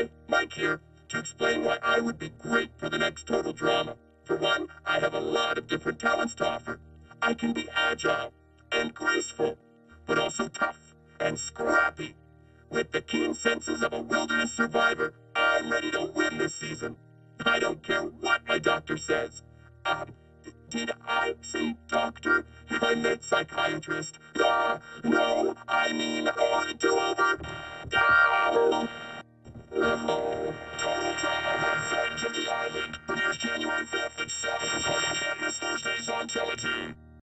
Hi, Mike here, to explain why I would be great for the next Total Drama. For one, I have a lot of different talents to offer. I can be agile and graceful, but also tough and scrappy. With the keen senses of a wilderness survivor, I'm ready to win this season. I don't care what my doctor says. Did I say doctor? I meant psychiatrist. No, I mean, do-over. No! Total Drama Revenge of the Island premieres January 5th at 7 on Thursdays on Teletoon.